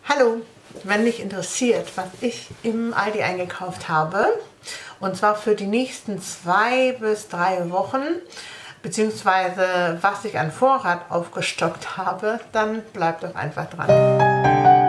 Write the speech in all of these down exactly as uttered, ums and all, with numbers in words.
Hallo, wenn dich interessiert, was ich im Aldi eingekauft habe, und zwar für die nächsten zwei bis drei Wochen, beziehungsweise was ich an Vorrat aufgestockt habe, dann bleib doch einfach dran.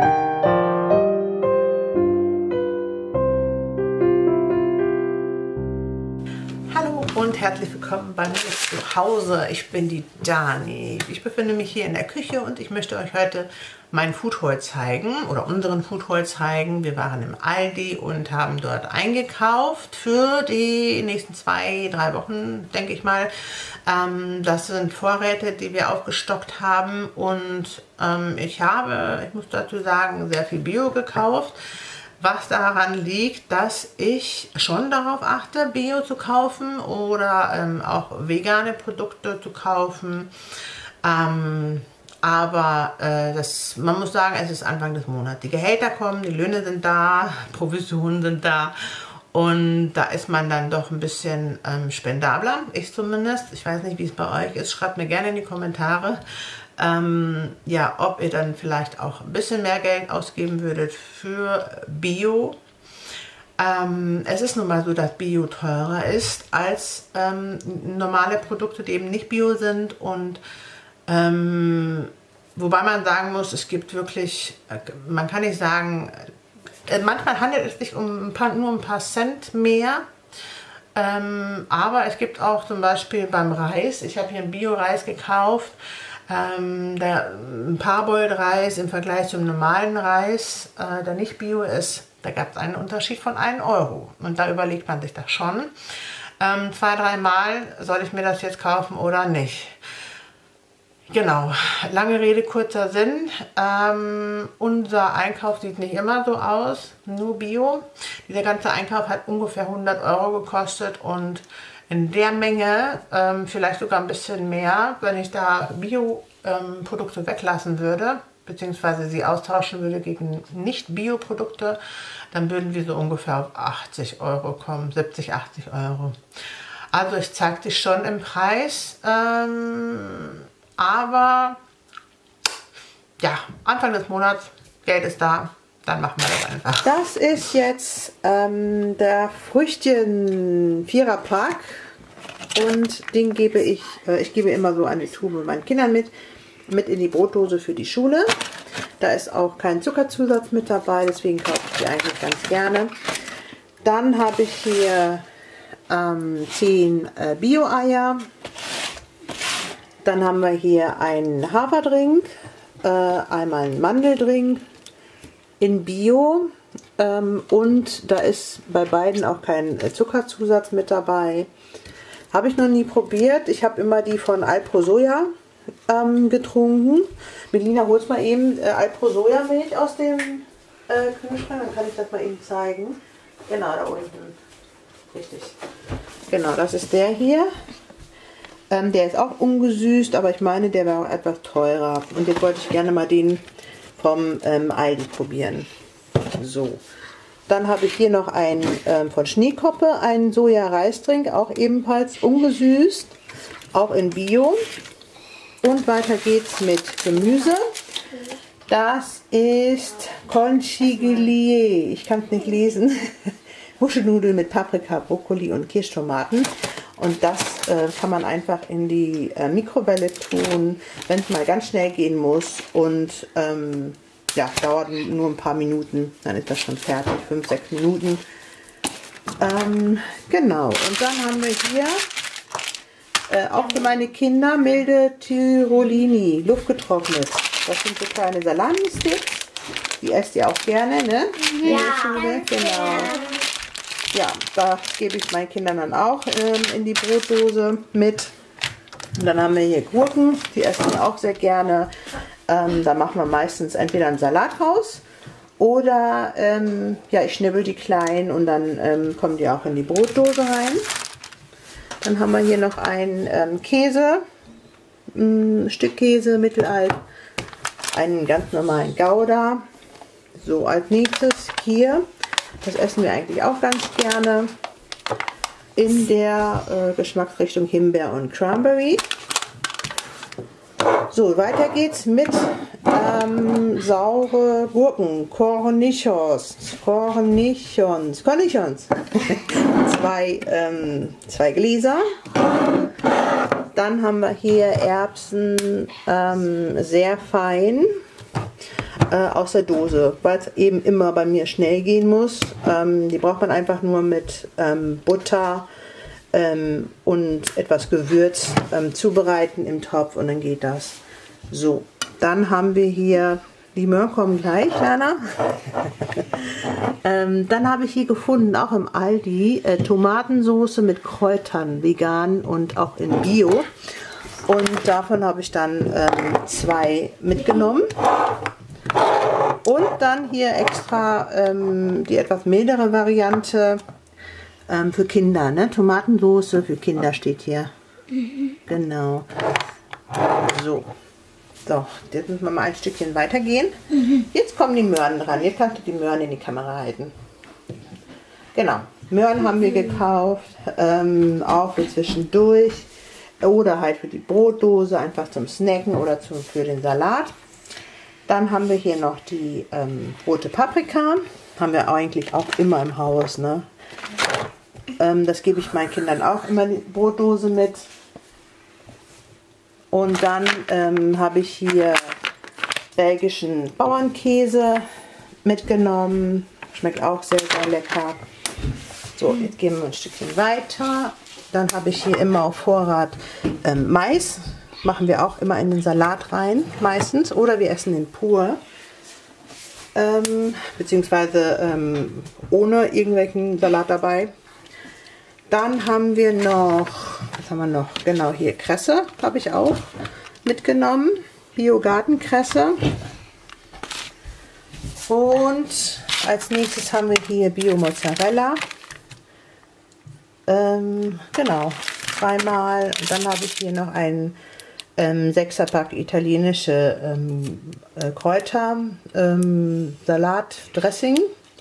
Und herzlich willkommen bei mir zu Hause. Ich bin die Dani. Ich befinde mich hier in der Küche und ich möchte euch heute mein Food Haul zeigen oder unseren Food Haul zeigen. Wir waren im Aldi und haben dort eingekauft für die nächsten zwei, drei Wochen, denke ich mal. Ähm, das sind Vorräte, die wir aufgestockt haben und ähm, ich habe, ich muss dazu sagen, sehr viel Bio gekauft. Was daran liegt, dass ich schon darauf achte, Bio zu kaufen oder ähm, auch vegane Produkte zu kaufen. Ähm, aber äh, das, man muss sagen, es ist Anfang des Monats. Die Gehälter kommen, die Löhne sind da, Provisionen sind da. Und da ist man dann doch ein bisschen ähm, spendabler, ich zumindest. Ich weiß nicht, wie es bei euch ist. Schreibt mir gerne in die Kommentare, ähm, ja, ob ihr dann vielleicht auch ein bisschen mehr Geld ausgeben würdet für Bio. Ähm, es ist nun mal so, dass Bio teurer ist als ähm, normale Produkte, die eben nicht Bio sind. Und ähm, wobei man sagen muss, es gibt wirklich, man kann nicht sagen, manchmal handelt es sich um ein paar, nur ein paar Cent mehr, ähm, aber es gibt auch zum Beispiel beim Reis, ich habe hier einen Bio-Reis gekauft, ähm, der ein Parboiled-Reis im Vergleich zum normalen Reis, äh, der nicht Bio ist, da gab es einen Unterschied von einem Euro und da überlegt man sich das schon. Ähm, zwei, dreimal soll ich mir das jetzt kaufen oder nicht. Genau, lange Rede, kurzer Sinn. Ähm, unser Einkauf sieht nicht immer so aus, nur Bio. Dieser ganze Einkauf hat ungefähr hundert Euro gekostet und in der Menge, ähm, vielleicht sogar ein bisschen mehr, wenn ich da Bio-Produkte ähm, weglassen würde, beziehungsweise sie austauschen würde gegen Nicht-Bio-Produkte, dann würden wir so ungefähr auf achtzig Euro kommen, siebzig, achtzig Euro. Also es zeigt sich schon im Preis. Ähm, Aber ja, Anfang des Monats, Geld ist da, dann machen wir das einfach. Das ist jetzt ähm, der Früchtchen Vierer Pack und den gebe ich, äh, ich gebe immer so eine Tube meinen Kindern mit, mit in die Brotdose für die Schule. Da ist auch kein Zuckerzusatz mit dabei, deswegen kaufe ich die eigentlich ganz gerne. Dann habe ich hier ähm, zehn äh, Bio-Eier. Dann haben wir hier einen Haferdrink, äh, einmal einen Mandeldrink in Bio ähm, und da ist bei beiden auch kein Zuckerzusatz mit dabei. Habe ich noch nie probiert. Ich habe immer die von Alpro Soja ähm, getrunken. Melina, holst mal eben äh, Alpro Soja Milch aus dem äh, Kühlschrank, dann kann ich das mal eben zeigen. Genau, da unten. Richtig. Genau, das ist der hier. Ähm, der ist auch ungesüßt, aber ich meine, der war auch etwas teurer. Und jetzt wollte ich gerne mal den vom ähm, Aldi probieren. So. Dann habe ich hier noch einen ähm, von Schneekoppe, einen Soja-Reisdrink, auch ebenfalls ungesüßt, auch in Bio. Und weiter geht's mit Gemüse. Das ist Conchiglie. Ich kann es nicht lesen. Muschelnudeln mit Paprika, Brokkoli und Kirschtomaten. Und das äh, kann man einfach in die äh, Mikrowelle tun, wenn es mal ganz schnell gehen muss. Und ähm, ja, dauert nur ein paar Minuten, dann ist das schon fertig, fünf, sechs Minuten. Ähm, genau, und dann haben wir hier äh, auch für meine Kinder milde Tirolini, luftgetrocknet. Das sind so kleine Salami-Sticks. Die esst ihr auch gerne, ne? Ja, genau. Ja, da gebe ich meinen Kindern dann auch ähm, in die Brotdose mit. Und dann haben wir hier Gurken, die essen wir auch sehr gerne. Ähm, da machen wir meistens entweder einen Salat raus oder ähm, ja, ich schnibbel die klein und dann ähm, kommen die auch in die Brotdose rein. Dann haben wir hier noch einen ähm, Käse, ein Stück Käse, mittelalt, einen ganz normalen Gouda. So, als nächstes hier. Das essen wir eigentlich auch ganz gerne in der äh, Geschmacksrichtung Himbeer und Cranberry. So, weiter geht's mit ähm, saure Gurken, Cornichons, Cornichons, Cornichons. zwei, ähm, zwei Gläser. Dann haben wir hier Erbsen, ähm, sehr fein, äh, aus der Dose, weil es eben immer bei mir schnell gehen muss. Ähm, die braucht man einfach nur mit ähm, Butter ähm, und etwas Gewürz ähm, zubereiten im Topf und dann geht das. So, dann haben wir hier, die Möhren kommen gleich, Lana. ähm, dann habe ich hier gefunden, auch im Aldi, äh, Tomatensauce mit Kräutern, vegan und auch in Bio. Und davon habe ich dann ähm, zwei mitgenommen. Und dann hier extra ähm, die etwas mildere Variante ähm, für Kinder. Ne? Tomatensauce für Kinder steht hier. Mhm. Genau. So. So, jetzt müssen wir mal ein Stückchen weitergehen. Mhm. Jetzt kommen die Möhren dran. Jetzt kannst du die Möhren in die Kamera halten. Genau. Möhren haben wir gekauft. Ähm, auch für zwischendurch. Oder halt für die Brotdose, einfach zum Snacken oder zum, für den Salat. Dann haben wir hier noch die ähm, rote Paprika. Haben wir eigentlich auch immer im Haus. Ne? Ähm, das gebe ich meinen Kindern auch immer die Brotdose mit. Und dann ähm, habe ich hier belgischen Bauernkäse mitgenommen. Schmeckt auch sehr, sehr lecker. So, jetzt gehen wir ein Stückchen weiter. Dann habe ich hier immer auf Vorrat ähm, Mais. Machen wir auch immer in den Salat rein, meistens. Oder wir essen den pur. Ähm, beziehungsweise ähm, ohne irgendwelchen Salat dabei. Dann haben wir noch, was haben wir noch? Genau, hier Kresse habe ich auch mitgenommen. Bio-Gartenkresse. Und als nächstes haben wir hier Bio-Mozzarella. Ähm, genau, zweimal. Und dann habe ich hier noch einen ähm, Sechserpack italienische ähm, äh, Kräuter, ähm, Salatdressing.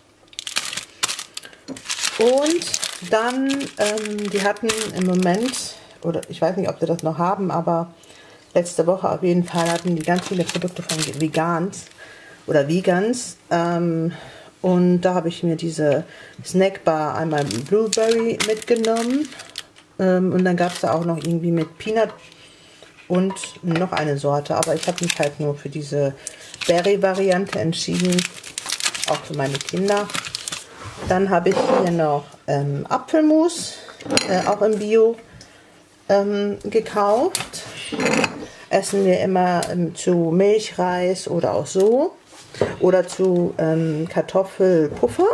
Und dann, ähm, die hatten im Moment, oder ich weiß nicht, ob sie das noch haben, aber letzte Woche auf jeden Fall hatten die ganz viele Produkte von Vegans oder Vegans. Ähm, und da habe ich mir diese Snackbar einmal Blueberry mitgenommen. Ähm, und dann gab es da auch noch irgendwie mit Peanut und noch eine Sorte. Aber ich habe mich halt nur für diese Berry-Variante entschieden, auch für meine Kinder. Dann habe ich hier noch ähm, Apfelmus, äh, auch im Bio, ähm, gekauft. Essen wir immer ähm, zu Milchreis oder auch so. Oder zu ähm, Kartoffelpuffer.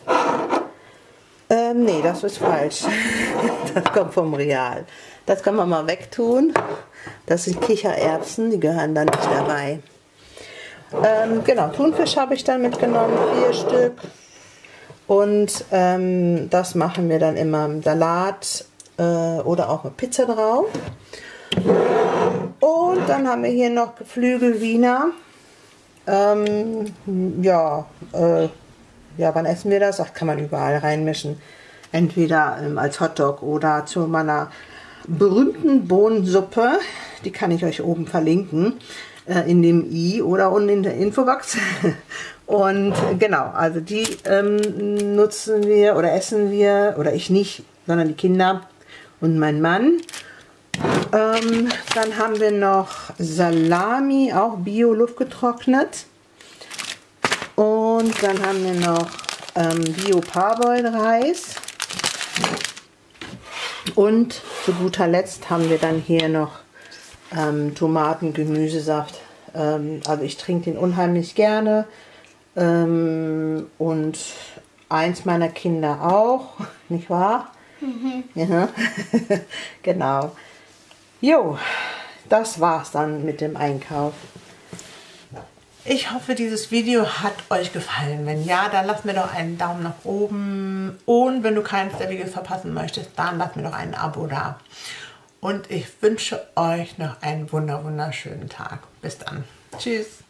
Ähm, nee, das ist falsch. Das kommt vom Real. Das kann man mal wegtun. Das sind Kichererbsen, die gehören dann nicht dabei. Ähm, genau, Thunfisch habe ich dann mitgenommen, vier Stück. Und ähm, das machen wir dann immer im Salat äh, oder auch mit Pizza drauf. Und dann haben wir hier noch Geflügel-Wiener. Ähm, ja, äh, ja, wann essen wir das? Ach, kann man überall reinmischen. Entweder ähm, als Hotdog oder zu meiner berühmten Bohnensuppe. Die kann ich euch oben verlinken. Äh, in dem i oder unten in der Infobox. Und genau, also die ähm, nutzen wir oder essen wir, oder ich nicht, sondern die Kinder und mein Mann. Ähm, dann haben wir noch Salami, auch Bio luftgetrocknet. Und dann haben wir noch ähm, Bio Parboiled-Reis. Und zu guter Letzt haben wir dann hier noch ähm, Tomaten, Gemüsesaft. Ähm, also ich trinke den unheimlich gerne. Ähm, und eins meiner Kinder auch, nicht wahr? Mhm. Ja. Genau. Jo, das war's dann mit dem Einkauf. Ich hoffe, dieses Video hat euch gefallen. Wenn ja, dann lasst mir doch einen Daumen nach oben. Und wenn du keines der Videos verpassen möchtest, dann lasst mir doch ein Abo da. Und ich wünsche euch noch einen wunder wunderschönen Tag. Bis dann. Tschüss.